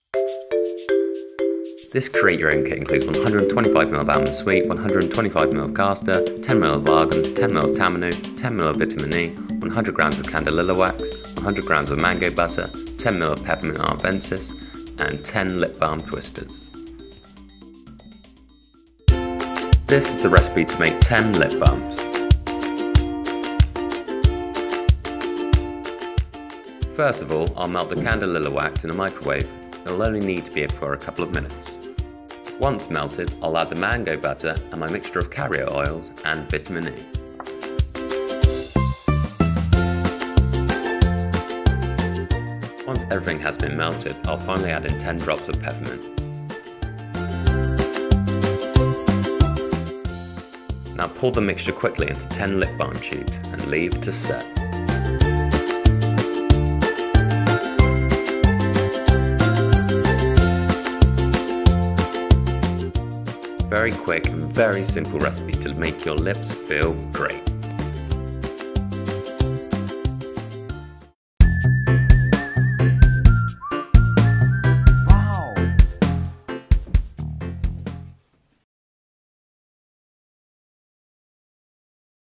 This create your own kit includes 125ml of almond sweet, 125ml of castor, 10ml of argan, 10ml of tamanu, 10ml of vitamin E, 100g of candelilla wax, 100g of mango butter, 10ml of peppermint arvensis, and 10 lip balm twisters. This is the recipe to make 10 lip balms. First of all, I'll melt the candelilla wax in a microwave. It'll only need to be for a couple of minutes. Once melted, I'll add the mango butter and my mixture of carrier oils and vitamin E. Once everything has been melted, I'll finally add in 10 drops of peppermint. Now pour the mixture quickly into 10 lip balm tubes and leave to set. Very quick and very simple recipe to make your lips feel great.